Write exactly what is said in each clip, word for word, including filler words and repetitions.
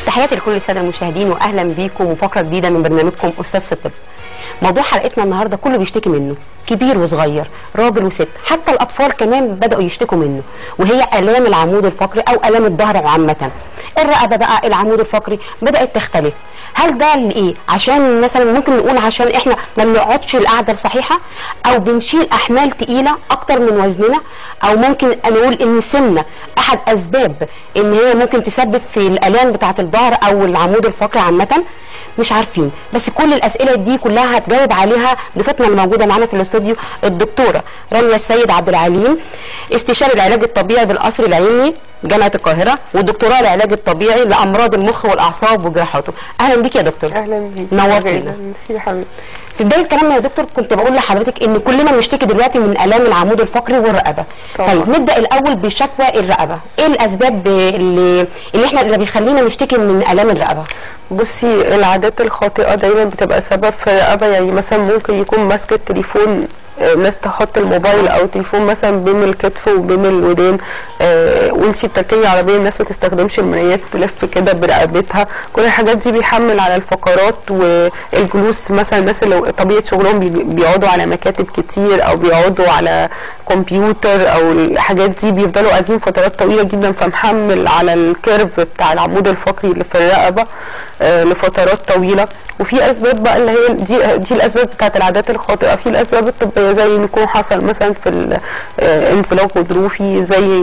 تحياتي لكل الساده المشاهدين واهلا بيكم وفقره جديده من برنامجكم استاذ في الطب. موضوع حلقتنا النهارده كله بيشتكي منه، كبير وصغير، راجل وست، حتى الاطفال كمان بداوا يشتكوا منه، وهي الام العمود الفقري او الام الظهر عامه. الرقبه بقى العمود الفقري بدات تختلف. هل ده لايه؟ عشان مثلا ممكن نقول عشان احنا ما بنقعدش القعده الصحيحه، او بنشيل احمال تقيله اكتر من وزننا، او ممكن نقول ان السمنه احد اسباب ان هي ممكن تسبب في الالام بتاعه الظهر او العمود الفقري عامه. مش عارفين، بس كل الاسئله دي كلها هتجاوب عليها ضيفتنا الموجوده معانا في الاستوديو الدكتوره رانيا السيد عبد العليم، استشاري العلاج الطبيعي بالقصر العيني جامعه القاهره، والدكتوراه العلاج الطبيعي لامراض المخ والاعصاب وجراحاته. اهلا بيك يا دكتور. اهلا بيك. نورتينا. ميرسي يا حبيبتي. في بدايه كلامنا يا دكتور كنت بقول لحضرتك ان كلنا بنشتكي دلوقتي من الام العمود الفقري والرقبه. طبعا. طيب نبدا الاول بشكوى الرقبه، ايه الاسباب اللي اللي احنا اللي بيخلينا نشتكي من الام الرقبه؟ بصي، العادات الخاطئه دايما بتبقى سبب في الرقبه. يعني مثلا ممكن يكون ماسكه التليفون، ناس تحط الموبايل او التليفون مثلا بين الكتف وبين الودان، آه وانتي بتركبي عربيه الناس ما تستخدمش المرايات، تلف كده برقبتها. كل الحاجات دي بيحمل على الفقرات والجلوس. مثلا الناس اللي طبيعه شغلهم بيقعدوا على مكاتب كتير او بيقعدوا على كمبيوتر او الحاجات دي، بيفضلوا قاعدين فترات طويله جدا، فمحمل على الكيرف بتاع العمود الفقري اللي في الرقبه آه لفترات طويله. وفي اسباب بقى اللي هي دي دي الاسباب بتاعت العادات الخاطئه. في الاسباب الطبيه زي ان يكون حصل مثلا في انزلاق غضروفي، زي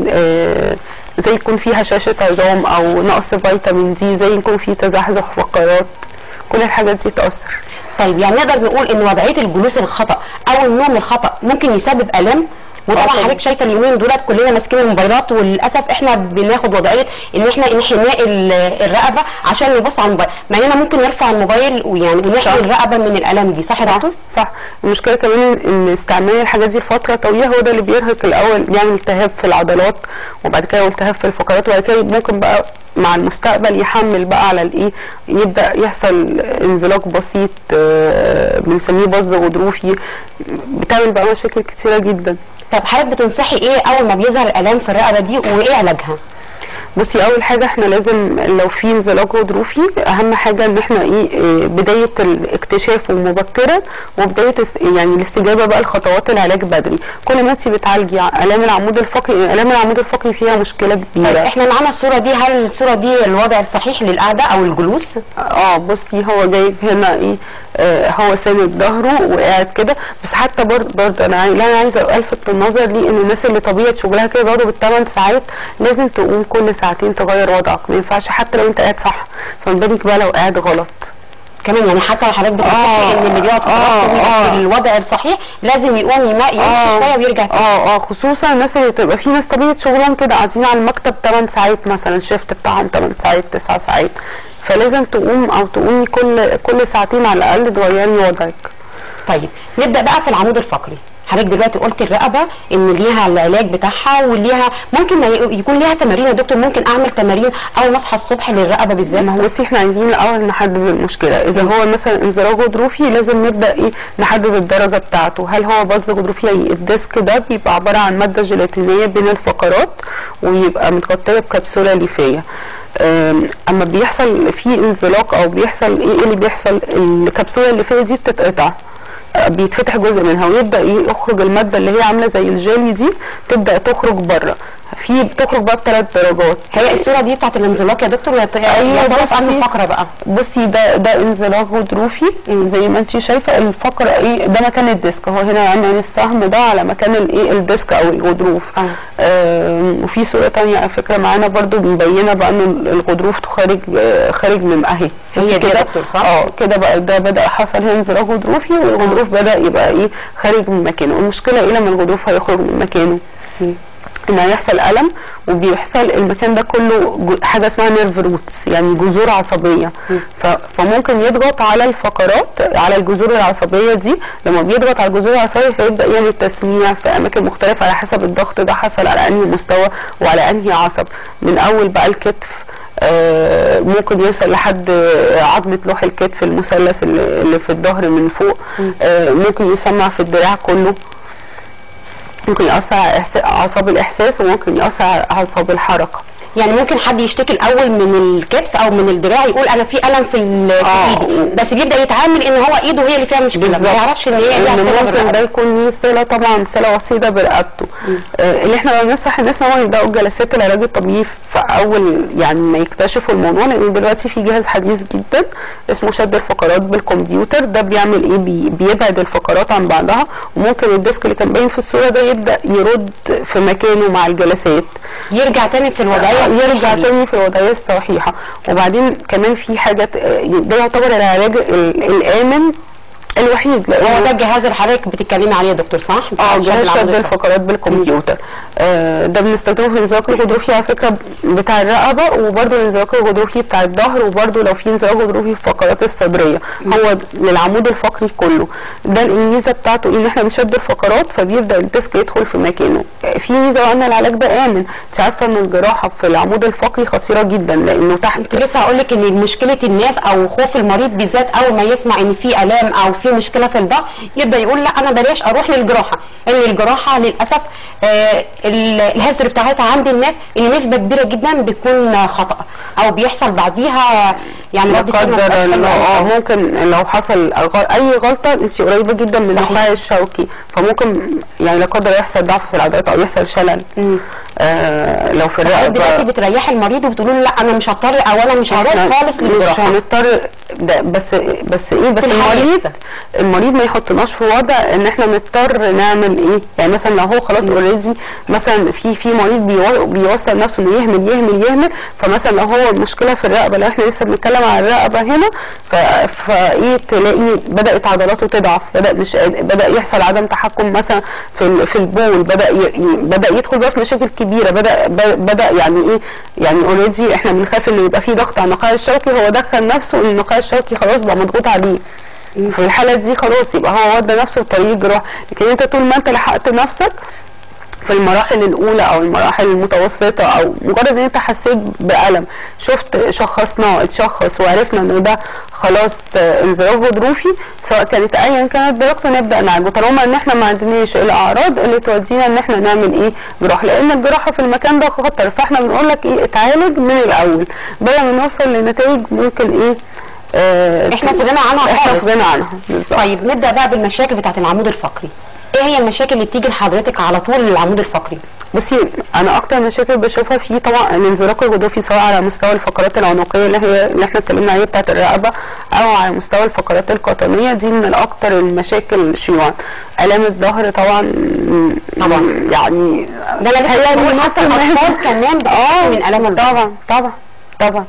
زي يكون في هشاشه عظام او نقص فيتامين دي، زي يكون في تزحزح فقرات. كل الحاجات دي تاثر. طيب يعني نقدر نقول ان وضعيه الجلوس الخطا او النوم الخطا ممكن يسبب الام؟ وطبعا حضرتك شايفه اليومين دولت كلنا ماسكين الموبايلات، وللاسف احنا بناخد وضعيه ان احنا انحناء الرقبه عشان نبص على الموبايل، مع اننا ممكن نرفع الموبايل ويعني ونحمي الرقبه من الالم دي. صح يا دكتور؟ صح. المشكله كمان ان استعمال الحاجات دي لفتره طويله هو ده اللي بيرهق الاول، بيعمل التهاب في العضلات، وبعد كده التهاب في الفقرات، وبعد كده ممكن بقى مع المستقبل يحمل بقى على الايه، يبدا يحصل انزلاق بسيط بنسميه بظ غضروفي، بتعمل بقى مشاكل كتيره جدا. طب حضرتك بتنصحي ايه اول ما بيظهر الالام في الرقبه دي وايه علاجها؟ بصي، اول حاجه احنا لازم لو في انزلاق غضروفي اهم حاجه ان احنا ايه بدايه الاكتشاف مبكرا، وبدايه يعني الاستجابه بقى لخطوات العلاج بدري. كل ما انت بتعالجي الام العمود الفقري، الام العمود الفقري فيها مشكله كبيره. طيب احنا معانا الصوره دي، هل الصوره دي الوضع الصحيح للقعده او الجلوس؟ اه بصي، هو جايب هنا ايه، آه هو ساند ظهره وقاعد كده. بس حتى برضه برضه انا اللي انا عايزه الفت النظر ليه ان الناس اللي طبيعه شغلها كده بيقعدوا بالثمان ساعات لازم تقوم كل ساعتين تغير وضعك. ما ينفعش حتى لو انت قاعد صح، فما بالك بقى لو قاعد غلط كمان. يعني حتى حضرتك بتقولي آه ان اللي بيقعد آه في الوضع الصحيح لازم يقوم يمشي آه شويه ويرجع تاني. اه اه خصوصا الناس اللي تبقى في ناس طبيعه شغلهم كده قاعدين على المكتب ثمان ساعات مثلا، الشيفت بتاعهم ثمان ساعات تسع ساعات، فلازم تقوم او تقومي كل كل ساعتين على الاقل تغيري وضعك. طيب نبدا بقى في العمود الفقري. حضرتك دلوقتي قلت الرقبه ان ليها العلاج بتاعها وليها ممكن يكون ليها تمارين يا دكتور. ممكن اعمل تمارين اول ما اصحى الصبح للرقبه بالذات؟ ما هو بصي، احنا عايزين الاول نحدد المشكله. اذا هو مثلا انزلاق غضروفي لازم نبدا ايه نحدد الدرجه بتاعته. هل هو بظ غضروفي؟ يعني الديسك ده بيبقى عباره عن ماده جيلاتينيه بين الفقرات ويبقى متغطيه بكبسوله ليفيه. اما بيحصل في انزلاق او بيحصل ايه اللي بيحصل، الكبسوله الليفيه دي بتتقطع، بيتفتح جزء منها ويبدا يخرج الماده اللي هي عامله زي الجيلي دي، تبدا تخرج بره. في بتخرج بقى بثلاث درجات. هي الصوره دي بتاعت الانزلاق يا دكتور؟ ايوه بصي عن الفقره بقى. بصي ده ده انزلاق غضروفي زي ما انت شايفه. الفقره ايه ده مكان الديسك، هو هنا عندنا السهم ده على مكان الايه الديسك او الغضروف. آه. آه وفي صوره ثانيه على فكره معانا برده مبينه بقى ان الغضروف خارج آه خارج من اهي. هي كده دكتور صح؟ اه كده بقى ده بدا حصل هنا انزلاق غضروفي، والغضروف بدا يبقى ايه خارج من مكانه. المشكله ايه لما الغضروف هيخرج من مكانه؟ م. ان هيحصل الم، وبيحصل المكان ده كله حاجه اسمها نيرف روتس، يعني جذور عصبيه. فممكن يضغط على الفقرات، على الجذور العصبيه دي. لما بيضغط على الجذور العصبيه فيبدا يعمل تسميع في اماكن مختلفه على حسب الضغط ده حصل على انهي مستوى وعلى انهي عصب. من اول بقى الكتف، آه ممكن يوصل لحد عظمه لوح الكتف المثلث اللي في الظهر من فوق. آه ممكن يسمع في الدراع كله، ممكن يأثر على أعصاب الإحساس، وممكن يأثر على أعصاب الحركة. يعني ممكن حد يشتكي الاول من الكتف او من الدراع يقول انا في الم في, ال- في آه. ايدي، بس بيبدا يتعامل ان هو ايده هي اللي فيها مشكله، ما بالظبط. يعرفش ان هي ليها إن صله ممكن بالرقبة. ده يكون ليه صله، طبعا صله وسيطه برقبته. آه اللي احنا بننصح الناس ان هو يبداوا جلسات العلاج الطبيعي في اول يعني ما يكتشفوا الموضوع، لان دلوقتي في جهاز حديث جدا اسمه شد الفقرات بالكمبيوتر. ده بيعمل ايه؟ بي بيبعد الفقرات عن بعضها، وممكن الديسك اللي كان باين في الصوره ده يبدا يرد في مكانه مع الجلسات، يرجع تاني في الوضعيه يرجع الصحيحة دي. تاني في الوضعيه الصحيحه. وبعدين كمان في حاجه آه، ده يعتبر العلاج ال- الامن الوحيد، هو لأنه ده الجهاز اللي حضرتك بتتكلمي عليه يا دكتور صح؟ اه شد جهاز العضلات شد الفقرات بالكمبيوتر. آه ده بنستخدمه في الانزلاق الغضروفي على فكره بتاع الرقبه، وبرده الانزلاق الغضروفي بتاع الظهر، وبرده لو في انزلاق غضروفي في الفقرات الصدريه. هو للعمود الفقري كله. ده الميزه بتاعته ان احنا بنشد الفقرات فبيبدا الديسك يدخل في مكانه. في ميزه وان العلاج ده امن. انت عارفه ان الجراحه في العمود الفقري خطيره جدا لانه تحت. كنت لسه هقول لك ان مشكله الناس او خوف المريض بالذات اول ما يسمع ان في الام او في مشكله في الظهر يبدا يقول لا انا بلاش اروح للجراحه، ان الجراحه للاسف آه الهيستوري بتاعتها عند الناس ان نسبه كبيره جدا بتكون خطا او بيحصل بعديها يعني لا رد فعل ما قدر بتبقاش الله حلوة. اه ممكن لو حصل غ- اي غلطه انت قريبه جدا من صحيح. النخاع الشوكي، فممكن يعني لا قدر الله يحصل ضعف في العضلات او يحصل شلل. آه لو في حضرتك دلوقتي الرقبه بتريحي المريض وبتقولوا له لا انا مش هضطر او انا مش هروح إحنا خالص مش للجراحه. هنضطر ده بس بس ايه بس في الحالة المريض كده. المريض ما يحطناش في وضع ان احنا نضطر نعمل ايه. يعني مثلا لو هو خلاص اوريدي مثلا في في مريض بيو- بيوصل نفسه انه يهمل يهمل يهمل، فمثلا لو هو المشكله في الرقبه، لو احنا لسه بنتكلم على الرقبه هنا ف- فايه تلاقي بدات عضلاته تضعف، بدا مش قادر- بدا يحصل عدم تحكم مثلا في ال- في البول، بدا ي- ي- بدا يدخل بقى في مشاكل كبيره، بدا ب- بدا يعني ايه يعني اوريدي احنا بنخاف ان يبقى في ضغط على النخاع الشوكي، هو دخل نفسه ان النخاع الشوكي خلاص بقى مضغوط عليه. في الحاله دي خلاص يبقى هو ودى نفسه في طريق الجراحه. لكن انت طول ما انت لحقت نفسك في المراحل الاولى او المراحل المتوسطه او مجرد ان انت حسيت بالم، شفت شخصناه اتشخص وعرفنا ان ده خلاص آه، انزلاق غضروفي، سواء كانت ايا كانت درجته نبدا نعالجه، طالما ان احنا ما عندناش الاعراض اللي تودينا ان احنا نعمل ايه جراحه، لان الجراحه في المكان ده خطر. فاحنا بنقول لك ايه اتعالج من الاول بدل ما نوصل لنتائج ممكن ايه آه احنا في غنى عنها احنا خالص. في غنى عنها بالظبط. طيب نبدا بقى بالمشاكل بتاعه العمود الفقري. ايه هي المشاكل اللي بتيجي لحضرتك على طول للعمود الفقري؟ بصي انا اكتر مشاكل بشوفها فيه طبعا الانزلاق الغضروفي، سواء على مستوى الفقرات العنقيه اللي هي اللي احنا اتكلمنا عليها بتاعه الرقبه، او على مستوى الفقرات القطنيه. دي من الاكثر المشاكل شيوعا. الام الظهر طبعا طبعا. يعني ده انا لسه بقول حتى الاطفال كمان بتشتكي من الام الظهر. طبعا طبعا طبعا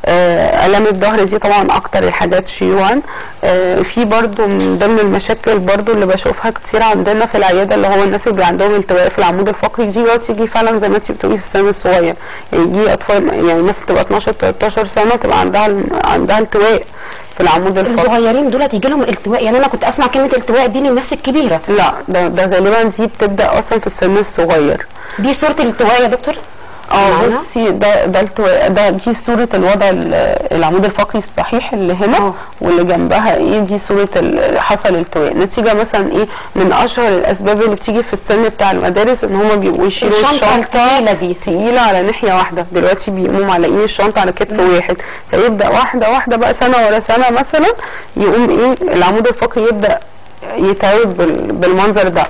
آه، الام الظهر دي طبعا اكتر الحاجات شيوعا. آه، في برضو من ضمن المشاكل برضو اللي بشوفها كتير عندنا في العياده اللي هو الناس اللي عندهم التواء في العمود الفقري. دي بقى تيجي فعلا زي ما انت بتقولي في السن الصغير، يعني يجي اطفال يعني مثلا تبقى اتناشر تلتاشر سنه تبقى عندها عندها التواء في العمود الفقري. الصغيرين دول يجي لهم التواء؟ يعني انا كنت اسمع كلمه التواء دي للناس الكبيره. لا ده ده غالبا دي بتبدا اصلا في السن الصغير. دي صوره الالتواء يا دكتور؟ اه معانا؟ بصي ده ده التواء ده دي صوره الوضع ال- العمود الفقري الصحيح اللي هنا اه. واللي جنبها ايه دي صوره ال- حصل التواء نتيجه مثلا ايه من اشهر الاسباب اللي بتيجي في السن بتاع المدارس ان هم بيبقوا يشيلوا الشنطه الثقيله دي تقيله على ناحيه واحده. دلوقتي بيقوموا معلقين الشنطه على كتف واحد، فيبدا واحده واحده بقى سنه ورا سنه مثلا يقوم ايه العمود الفقري يبدا يتعب بال- بالمنظر ده.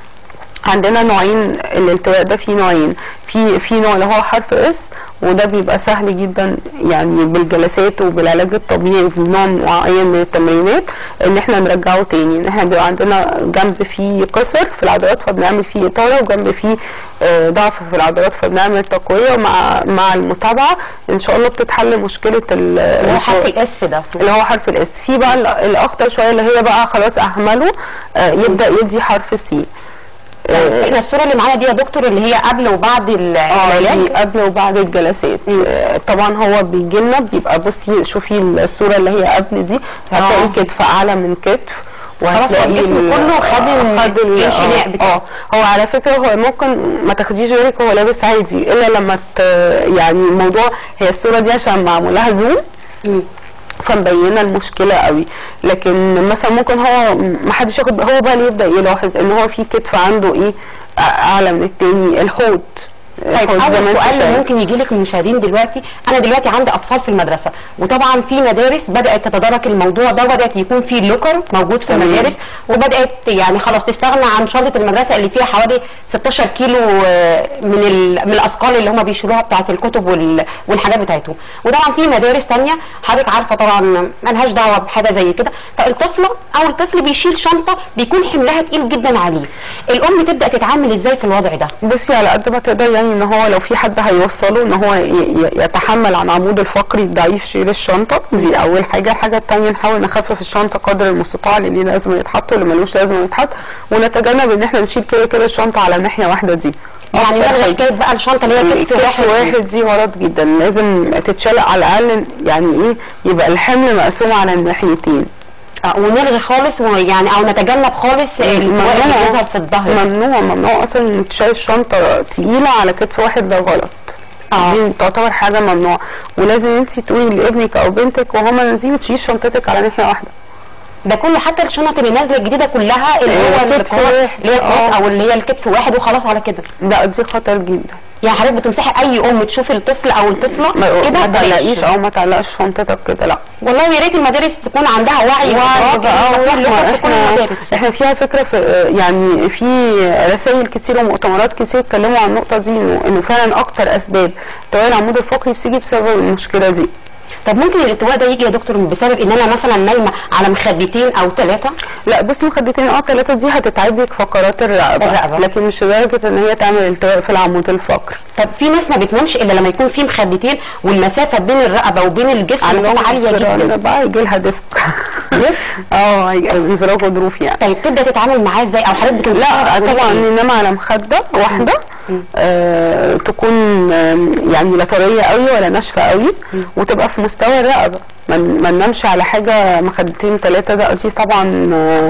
عندنا نوعين الالتواء ده، في نوعين، في في نوع اللي هو حرف اس وده بيبقى سهل جدا يعني بالجلسات وبالعلاج الطبيعي وبنوع معين من التمرينات ان احنا نرجعه تاني. ان احنا بيبقى عندنا جنب فيه قصر في العضلات فبنعمل فيه اطاله، وجنب فيه آه ضعف في العضلات فبنعمل تقويه، ومع مع المتابعه ان شاء الله بتتحل مشكله اللي هو حرف الاس ده اللي هو حرف الاس. في بقى الاخطر شويه اللي هي بقى خلاص اهمله آه يبدا يدي حرف سي. آه احنا الصوره اللي معانا دي يا دكتور اللي هي قبل وبعد العلاج؟ اه قبل وبعد الجلسات. آه طبعا هو بيجي لنا بيبقى بصي شوفي الصوره اللي هي قبل دي هتلاقي كتف اعلى من كتف، خلاص هو الجسم كله خد خد الانحناء بتاعه. اه هو على فكره هو ممكن ما تاخديش بالك هو لابس عادي الا لما يعني الموضوع هي الصوره دي عشان معمول لها زوم فمبينه المشكله قوي. لكن مثلا ممكن هو ما حدش ياخد هو بقى اللي يبدا يلاحظ ان هو في كتف عنده ايه اعلى من التاني، الحوض طيب اول سؤال ممكن يجي لك من المشاهدين دلوقتي، انا دلوقتي عندي اطفال في المدرسه، وطبعا في مدارس بدات تتدارك الموضوع ده، وبدات يكون في لوكر موجود في المدارس، وبدات يعني خلاص تستغنى عن شنطه المدرسه اللي فيها حوالي ستاشر كيلو من من الاثقال اللي هم بيشيلوها بتاعه الكتب والحاجات بتاعتهم. وطبعا في مدارس ثانيه حضرتك عارفه طبعا مالهاش دعوه بحاجه زي كده، فالطفله او الطفل بيشيل شنطه بيكون حملها تقيل جدا عليه. الام تبدا تتعامل ازاي في الوضع ده؟ بصي على قد ما تقدر، يعني ان هو لو في حد هيوصله ان هو يتحمل عن عمود الفقري الضعيف شيل الشنطه، دي اول حاجه. الحاجه الثانيه نحاول نخفف الشنطه قدر المستطاع، اللي لازم يتحط واللي ملوش لازم يتحط، ونتجنب ان احنا نشيل كده كده الشنطه على ناحيه واحده. دي يعني ده حكايه بقى الشنطه اللي هي كتف واحد واحد دي غلط جدا، لازم تتشال على الاقل، يعني ايه يبقى الحمل مقسوم على الناحيتين. اه ونلغي خالص ويعني او نتجنب خالص الالتواء اللي بيظهر في الظهر. ممنوع ممنوع اصلا انك تشيل الشنطه تقيله على كتف واحد، ده غلط. اه دي تعتبر حاجه ممنوعه، ولازم انت تقولي لابنك او بنتك وهما نازلين تشيل شنطتك على ناحيه واحده. ده كله حتى الشنط اللي نازله الجديده كلها اللي هو الكتف واحد، اللي هي الكروس او اللي هي الكتف واحد وخلاص على كده. لا دي خطر جدا. يعني حضرتك بتنصحي اي ام تشوف الطفل او الطفله كده ما تعلقيش او ما تعلقش شنطتك كده، لا والله يا ريت المدارس تكون عندها وعي وعي بقى. في كل المدارس احنا فيها فكره في، يعني في رسائل كتير ومؤتمرات كتير اتكلموا عن النقطه دي، انه فعلا اكتر اسباب التوائل العمود الفقري بتيجي بسبب المشكله دي. طب ممكن الالتواء ده يجي يا دكتور بسبب ان انا مثلا نايمه على مخدتين او ثلاثه؟ لا بصي مخدتين او ثلاثه دي هتتعب لك فقرات الرقبه، الرقبه، لكن مش لدرجه ان هي تعمل التواء في العمود الفقري. طب في ناس ما بتنامش الا لما يكون في مخدتين والمسافه بين الرقبه وبين الجسم مسافه عاليه جدا، بقى يجي لها ديسك ديسك اه انزلاق غضروفي يعني. طيب تبدا تتعامل معاه ازاي او حضرتك بتنصحها؟ لا طبعا ننام على مخده واحده آه تكون آه يعني لا طريه قوي ولا ناشفه قوي، وتبقى في مستوى الرقبه، ما ننامش على حاجه مخدتين ثلاثه. ده دي طبعا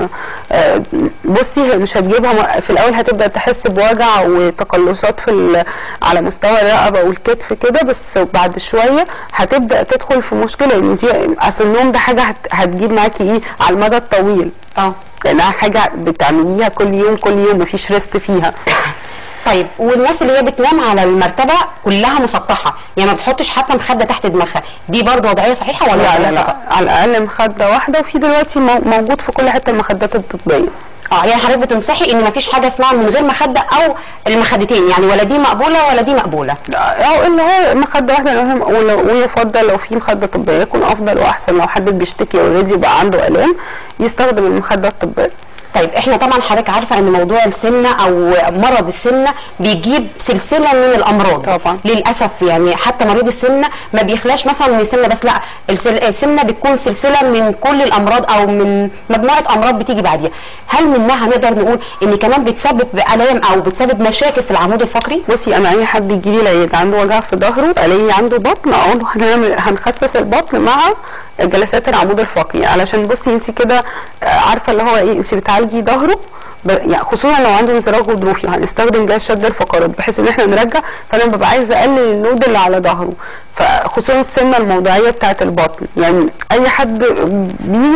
آه بصي مش هتجيبها في الاول، هتبدا تحس بوجع وتقلصات في على مستوى الرقبه والكتف كده، بس بعد شويه هتبدا تدخل في مشكله، لان دي اصل النوم ده حاجه هتجيب معاكي ايه على المدى الطويل. اه لانها حاجه بتعمليها كل يوم كل يوم مفيش ريست فيها. طيب والناس اللي هي بتنام على المرتبه كلها مسطحه، يعني ما بتحطش حتى مخده تحت دماغها، دي برضه وضعيه صحيحه ولا لا؟ لا لا على الاقل مخده واحده، وفي دلوقتي موجود في كل حته المخدات الطبيه. اه يعني حضرتك بتنصحي ان مفيش حاجه اسمها من غير مخده او المخدتين، يعني ولا دي مقبوله ولا دي مقبوله؟ او اللي هو مخده واحده، ويفضل لو في مخده طبيه يكون افضل واحسن. لو حد بيشتكي اوريدي وبقى عنده الام يستخدم المخده الطبيه. طيب احنا طبعا حضرتك عارفه ان موضوع السمنه او مرض السمنه بيجيب سلسله من الامراض طبعا للاسف، يعني حتى مريض السمنه ما بيخلاش مثلا من السمنه بس، لا السمنه بتكون سلسله من كل الامراض او من مجموعه امراض بتيجي بعديها. هل منها نقدر نقول ان كمان بتسبب الام او بتسبب مشاكل في العمود الفقري؟ بصي انا اي حد يجي لي العياده عنده وجع في ظهره، الاقي عنده بطن، اقول له هنعمل هنخسس البطن مع جلسات العمود الفقري، علشان بصي انت كده عارفه اللي هو ايه، انت بتعالجي ظهره يعني، خصوصا لو عنده انزلاق غضروفي هنستخدم جهاز شد الفقرات بحيث ان احنا نرجع، فانا ببقى عايزه اقلل اللود اللي على ظهره، فخصوصا السمنه الموضعيه بتاعه البطن. يعني اي حد بيجي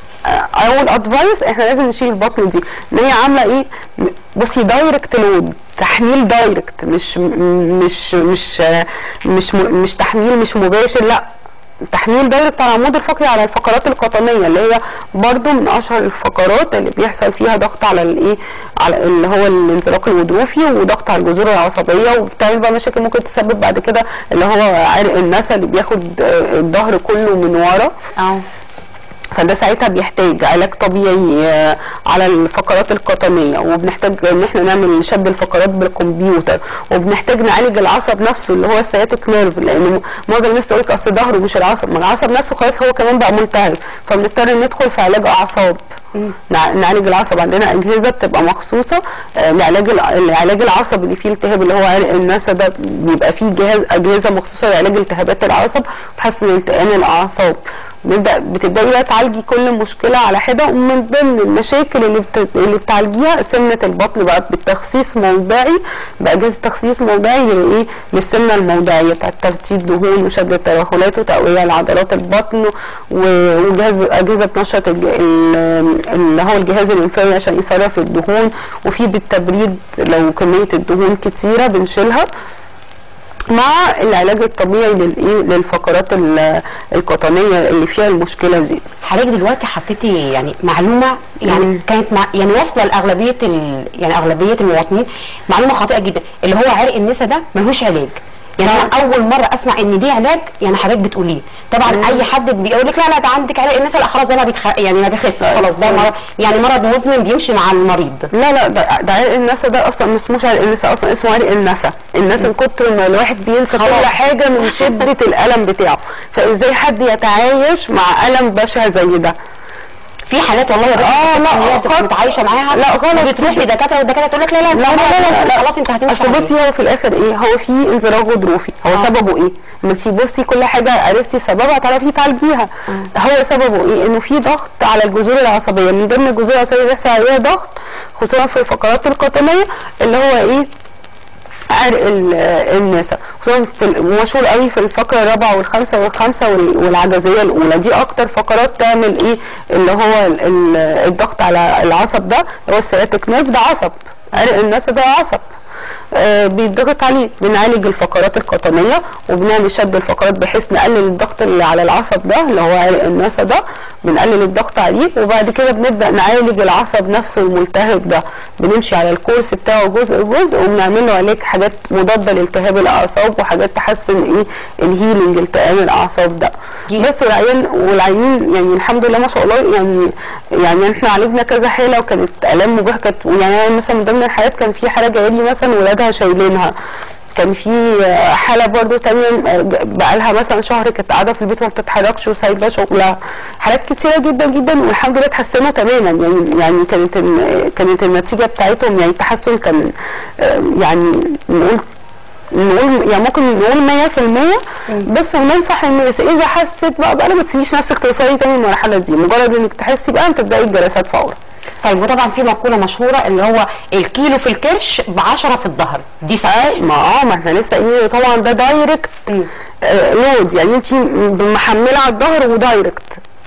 اول ادفايس احنا لازم نشيل البطن دي، ان هي عامله ايه، بصي دايركت لود، تحميل دايركت، مش مش مش مش مش تحميل مش مباشر، لا تحميل دايركت على العمود الفقري على الفقرات القطنيه اللي هي برضو من اشهر الفقرات اللي بيحصل فيها ضغط على الايه، على اللي هو الانزلاق الغضروفي وضغط على الجذور العصبيه، وبتعمل بقى مشاكل ممكن تسبب بعد كده اللي هو عرق النسا اللي بياخد الظهر كله من ورا. اه فده ساعتها بيحتاج علاج طبيعي على الفقرات القطنيه، وبنحتاج ان احنا نعمل شد الفقرات بالكمبيوتر، وبنحتاج نعالج العصب نفسه اللي هو السياتيك نيرف، لان معظم الناس تقول لك اصل ظهره مش العصب، ما العصب نفسه خلاص هو كمان بقى ملتهب، فبنضطر ندخل في علاج اعصاب. نعالج العصب، عندنا اجهزه بتبقى مخصوصه لعلاج العلاج العصب اللي فيه التهاب اللي هو عرق النسا، ده بيبقى فيه جهاز اجهزه مخصوصه لعلاج التهابات العصب وتحسن التئام الاعصاب. نبدا بتبداي بقى تعالجي كل مشكله على حده، ومن ضمن المشاكل اللي بت... اللي بتعالجيها سمنه البطن بقى بالتخسيس موضعي، باجهزه تخسيس موضعي للايه، للسمنه الموضعيه بتاعت تفتيت دهون وشد الترهلات وتقويه لعضلات البطن، وجهاز اجهزه بتنشط اللي هو الجهاز الانفاقي عشان يصرف الدهون، وفي بالتبريد لو كميه الدهون كتيره بنشيلها، مع العلاج الطبيعي للايه للفقرات القطنيه اللي فيها المشكله دي. حضرتك دلوقتي حطيتي يعني معلومه يعني مم. كانت مع يعني واصله لاغلبيه يعني اغلبيه المواطنين، معلومه خاطئه جدا، اللي هو عرق النسا ده ملوش علاج. يعني انا اول مره اسمع ان ليه علاج، يعني حضرتك بتقوليه طبعا. مم. اي حد بيقول لك لا لا ده عندك عرق النسا، لا خلاص ده ما بيتخ... يعني ما بيخفش خلاص، ده مرض يعني مرض مزمن بيمشي مع المريض. لا لا ده, ده عرق النسا ده اصلا ما اسموش عرق النسا، اصلا اسمه عرق النسا. الناس من كتر ما الواحد بينسى كل حاجه من شده الالم بتاعه، فازاي حد يتعايش مع الم بشع زي ده؟ في حالات والله يا بنت اه لا هي بتبقى متعايشه معاها، لا غلط، بتروح لدكاتره والدكاتره تقول لك لا لا لا لا لا, لا, لا خلاص انت هتمشي. اصل بصي هو في الاخر ايه، هو في انزلاق غضروفي، هو آه. سببه ايه؟ ما انت بصي كل حاجه عرفتي سببها تعرفي تعالجيها. آه. هو سببه ايه؟ انه في ضغط على الجذور العصبيه، من ضمن الجذور العصبيه بيحصل عليها ضغط خصوصا في الفقرات القطنيه اللي هو ايه؟ عرق النسا، خصوصا مشهور قوي في الفقره الرابعه والخامسه والخامسه والعجزيه الاولى، دي اكتر فقرات تعمل ايه اللي هو الضغط على العصب ده اللي هو السياتيك نيرف، ده عصب، عرق النسا ده عصب آه بيتضغط عليه. بنعالج الفقرات القطنيه وبنعمل شد الفقرات بحيث نقلل الضغط اللي على العصب ده اللي هو عرق النسا ده، بنقلل الضغط عليه، وبعد كده بنبدا نعالج العصب نفسه الملتهب ده، بنمشي على الكورس بتاعه جزء جزء وبنعمل له علاج حاجات مضاده لالتهاب الاعصاب وحاجات تحسن ايه الهيلينج التئام الاعصاب ده. بس والعيان والعيانين يعني الحمد لله ما شاء الله، يعني يعني احنا عالجنا كذا حاله وكانت الام مباحه، كانت يعني مثلا من ضمن الحالات كان في حاله جايه لي مثلا ولادها شايلينها، كان في حاله برضو تانية بقالها مثلا شهر كانت قاعده في البيت ما بتتحركش وسايبه شغلها، حالات كتيره جدا جدا والحمد لله اتحسنوا تماما. يعني يعني كانت كانت النتيجه بتاعتهم يعني التحسن كان يعني نقول نقول يعني ممكن نقول مية في المية. بس وننصح الناس اذا حست بقى بقى ما تسيبيش نفسك توصلي تاني المرحله دي، مجرد انك تحسي بقى تبداي الجلسات فورا. طيب وطبعا في مقوله مشهوره اللي هو الكيلو في الكرش بعشرة في الظهر، دي صحيح؟ ما اه ما احنا لسه قايلين طبعا ده دايركت آه لود، يعني انت محمله على الظهر ودايركت،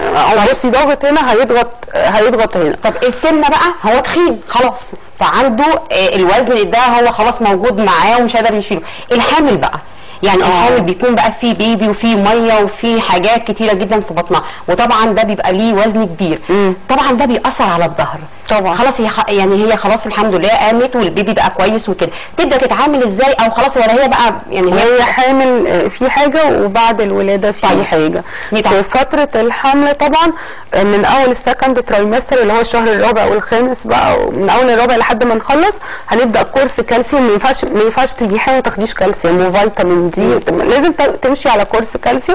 او بصي ضغط هنا هيضغط هيضغط هنا. طب السمنه بقى هو تخين خلاص فعنده الوزن ده هو خلاص موجود معاه ومش قادر يشيله، الحامل بقى يعني الحامل بيكون بقى فيه بيبي وفيه ميه وفيه حاجات كتيره جدا في بطنها، وطبعا ده بيبقى ليه وزن كبير. مم. طبعا ده بيأثر على الظهر طبعا. خلاص هي يعني هي خلاص الحمد لله قامت والبيبي بقى كويس وكده، تبدا تتعامل ازاي او خلاص ولا هي بقى يعني هي, هي حامل في حاجه وبعد الولاده في طيب. حاجه في فتره الحمل طبعا من اول السكند ترايمستر اللي هو الشهر الرابع والخامس بقى، من اول الرابع لحد ما نخلص هنبدا كورس كالسيوم. ما ينفعش ما ينفعش تيجي حامل ما تاخديش كالسيوم وفيتامين دي، لازم تمشي على كورس كالسيوم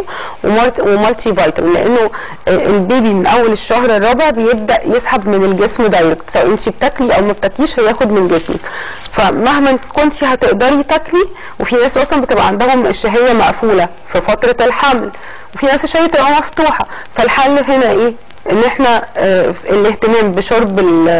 ومالتي فيتامين، لانه البيبي من اول الشهر الرابع بيبدا يسحب من الجسم دايركت، سواء انت بتاكلي او ما بتاكليش هياخد من جسمك، فمهما كنتي هتقدري تاكلي. وفي ناس اصلا بتبقى عندهم الشهيه مقفوله في فتره الحمل، وفي ناس الشهيه تبقى مفتوحه، فالحل هنا ايه؟ ان احنا اه الاهتمام بشرب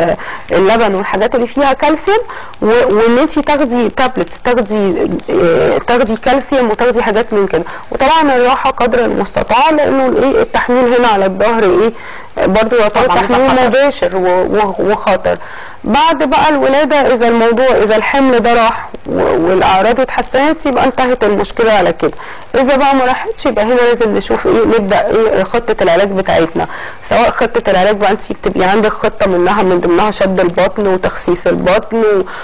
اللبن والحاجات اللي فيها كالسيوم، وان انت تاخدي تابلتس، تاخدي اه تاخدي كالسيوم وتاخدي حاجات من كده، وطبعا الراحه قدر المستطاع، لانه الايه التحميل هنا على الظهر ايه برضه يعتبر تحميل مباشر وخطر. بعد بقى الولاده اذا الموضوع اذا الحمل ده راح والاعراض اتحسنت يبقى انتهت المشكله على كده، اذا بقى ما راحتش يبقى هنا لازم نشوف ايه نبدا ايه خطه العلاج بتاعتنا، سواء خطه العلاج بقى انت بتبقي عندك خطه منها من ضمنها شد البطن وتخسيس البطن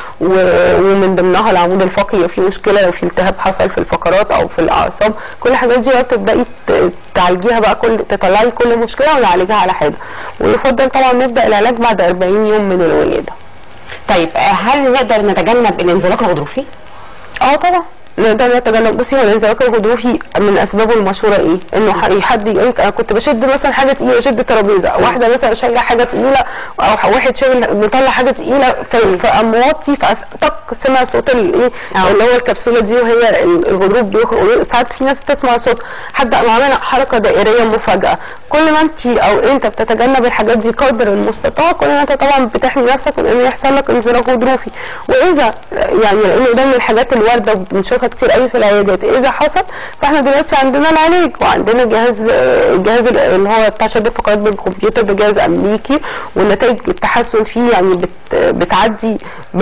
ومن ضمنها العمود الفقري لو في مشكله، لو في التهاب حصل في الفقرات او في الاعصاب، كل الحاجات دي بقى بتبداي تعالجيها بقى كل تطلعي كل مشكله ونعالجها على حاجه، ويفضل طبعا نبدا العلاج بعد أربعين يوم من الولاده. طيب هل نقدر نتجنب الانزلاق الغضروفي؟ اه طبعا نقدر نتجنب. بصي هو الانزلاق الغضروفي من اسبابه المشهوره ايه؟ انه حد يقول لك انا كنت بشد مثلا حاجه تقيله، شد ترابيزه، واحده مثلا شايله حاجه تقيله او واحد شايل مطلع حاجه تقيله فقام موطي فطق سمع صوت الايه اللي هو الكبسوله دي وهي الغضروف بيخرج. ساعات في ناس تسمع صوت حد قام عامل حركه دائريه مفاجاه. كل ما انت او انت بتتجنب الحاجات دي قدر المستطاع كل ما انت طبعا بتحمي نفسك من ان يحصل لك انزلاق غضروفي. واذا يعني لانه ده من الحاجات الوارده بنشوفها كتير قوي في العيادات. اذا حصل فاحنا دلوقتي عندنا العلاج، وعندنا جهاز الجهاز اللي هو بتاع شد الفقرات بالكمبيوتر، ده جهاز امريكي والنتائج التحسن فيه يعني بت بتعدي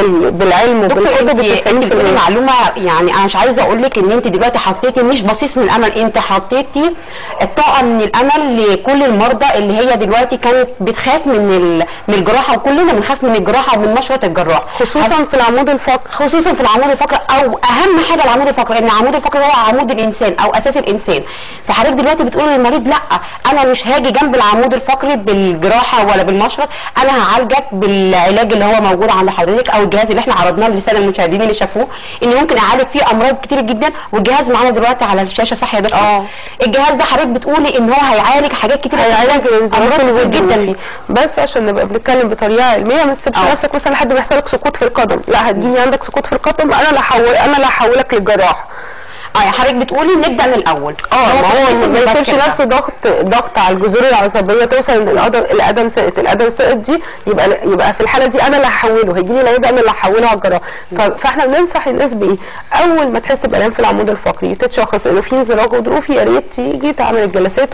بالعلم وبالقدر بالتسعين في المية. معلومه يعني انا مش عايزه اقول لك ان انت دلوقتي حطيتي مش بصيص من الامل، انت حطيتي الطاقه من الامل لكل المرضى اللي هي دلوقتي كانت بتخاف من من الجراحه، وكلنا بنخاف من الجراحه ومن مشرط الجراح، خصوصا في العمود الفقري، خصوصا في العمود الفقري، او اهم حاجه العمود الفقري، ان العمود الفقري هو عمود الانسان او اساس الانسان. فحضرتك دلوقتي بتقول للمريض لا انا مش هاجي جنب العمود الفقري بالجراحه ولا بالمشرط، انا هعالجك بالعلاج اللي هو موجود عند حضرتك او الجهاز اللي احنا عرضناه للساده المشاهدين اللي شافوه، ان ممكن اعالج فيه امراض كتير جدا، والجهاز معانا دلوقتي على الشاشه صح يا دكتور؟ اه الجهاز ده حضرتك بتقولي ان هو هيعالج حاجات كتير، هيعالج امراض كتير جدا فيه. بس عشان نبقى بنتكلم بطريقه علميه ما تسيبش نفسك مثلا لحد ما يحصل لك سقوط في القدم، لا هتجيلي عندك سقوط في القدم انا اللي هحول انا اللي هحولك للجراح. اه يعني حضرتك بتقولي نبدا من الاول. اه ما هو ما يسيبش نفسه ضغط ضغط على الجذور العصبيه توصل ان القدم القدم سقط القدم سقط دي يبقى يبقى في الحاله دي انا اللي هحوله، هيجي لي العيد انا اللي هحوله على الجراح. فاحنا بننصح الناس بايه؟ اول ما تحس بالام في العمود الفقري تتشخص انه في انزلاق غضروفي، يا ريت تيجي تعمل الجلسات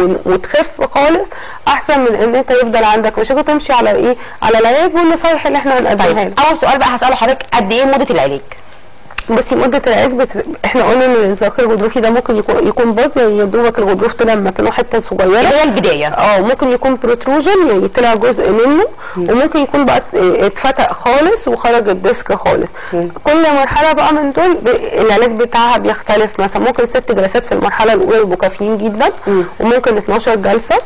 وتخف خالص احسن من ان انت يفضل عندك مشاكل تمشي على ايه؟ على العلاج والنصايح اللي احنا هنقدمها لك. طيب اول سؤال بقى هساله حضرتك، قد ايه مده العلاج؟ بصي مده العلاج بت... احنا قلنا ان الانزلاق الغضروفي ده ممكن يكون يكون باظ، يعني يا دوبك الغضروف طلع مكانه حته صغيره، هي البدايه. اه ممكن يكون بروتروجن يعني طلع جزء منه، م. وممكن يكون بقى اتفتق خالص وخرج الديسك خالص. م. كل مرحله بقى من دول ب... العلاج بتاعها بيختلف، مثلا ممكن ست جلسات في المرحله الاولى يبقوا كافيين جدا، م. وممكن اتناشر جلسه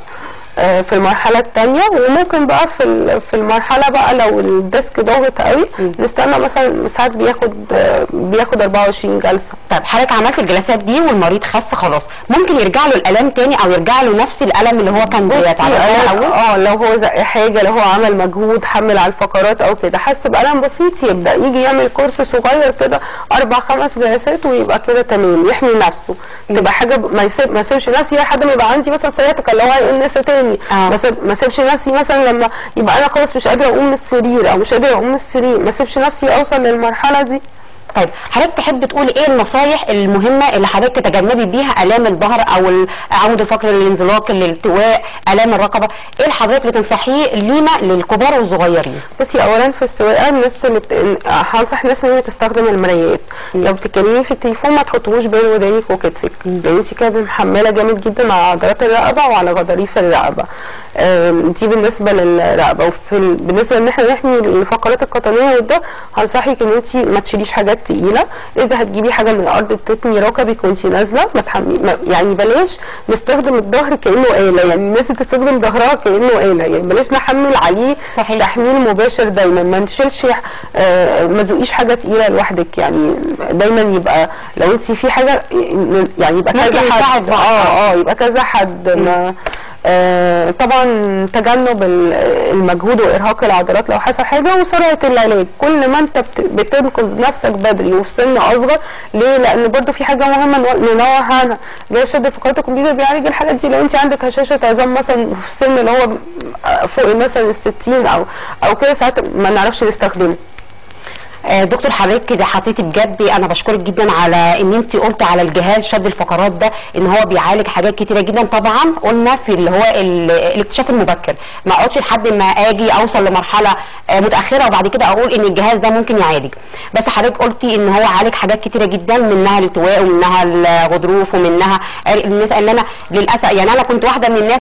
في المرحله الثانيه، وممكن بقى في في المرحله بقى لو الديسك ضاغط قوي نستنى مثلا ساعات بياخد بياخد اربعة وعشرين جلسه. طيب حضرتك عملت الجلسات دي والمريض خف خلاص، ممكن يرجع له الالم تاني او يرجع له نفس الالم اللي هو كان بيتعرض له الاول؟ اه لو هو زق حاجه، لو هو عمل مجهود حمل على الفقرات او كده حس بالم بسيط يبدا يجي يعمل كورس صغير كده اربع خمس جلسات ويبقى كده تمام، يحمي نفسه. م. تبقى حاجه ما يسيب ما يسيبش نفسي لحد ما يبقى عندي مثلا سياتيكا اللي هو هيقل تاني. آه. ما سيبش نفسي مثلا لما يبقى انا خلاص مش قادره اقوم من السرير او مش قادره اقوم من السرير، ما سيبش نفسي اوصل للمرحله دي. طيب حضرتك تحب تقولي ايه النصايح المهمه اللي حضرتك تتجنبي بيها الام الظهر او العمود الفقري، الانزلاق، الالتواء، الام الرقبه؟ ايه اللي حضرتك بتنصحيه لينا للكبار والصغيرين؟ بصي اولا في استواء الناس اللي بت... هنصح الناس ان هي تستخدم المرايات. لو بتتكلمي في التليفون ما تحطوش بين ودانك وكتفك، لان انت كده محمله جامد جدا على عضلات الرقبه وعلى غضاريف الرقبه. دي بالنسبه للرقبه. وفي ال... بالنسبه ان احنا نحمي الفقرات القطنيه والظهر هنصحك ان انت ما تشيليش حاجات تقيله، اذا هتجيبي حاجه من الارض تتني ركبك وانت نازله ما تحمي ما يعني بلاش نستخدم الظهر كانه آلة، يعني الناس تستخدم ظهرها كانه آلة، يعني بلاش نحمل عليه صحيح. تحميل مباشر دايما، ما نشيلش آه ما تزقيش حاجه تقيله لوحدك، يعني دايما يبقى لو انت في حاجه يعني يبقى كذا حد اه اه يبقى كذا حد ما آه طبعا تجنب المجهود وارهاق العضلات لو حصل حاجه، وسرعه العلاج. كل ما انت بتنقذ نفسك بدري وفي سن اصغر، ليه؟ لان برضو في حاجه مهمه ننوه عنها، جهاز شد فقرات الكمبيوتر بيعالج الحاجات دي. لو انت عندك هشاشه عظام مثلا في السن اللي هو فوق مثلا ال ستين او او كده ساعات ما نعرفش نستخدمه. دكتور حضرتك كده حطيتي بجد، انا بشكرك جدا على ان انت قلتي على الجهاز شد الفقرات ده ان هو بيعالج حاجات كتيره جدا. طبعا قلنا في اللي هو الاكتشاف المبكر، ما اقعدش لحد ما اجي اوصل لمرحله متاخره وبعد كده اقول ان الجهاز ده ممكن يعالج. بس حضرتك قلتي ان هو عالج حاجات كتيره جدا، منها الالتواء ومنها الغضروف ومنها الناس اللي انا للاسف يعني انا كنت واحده من الناس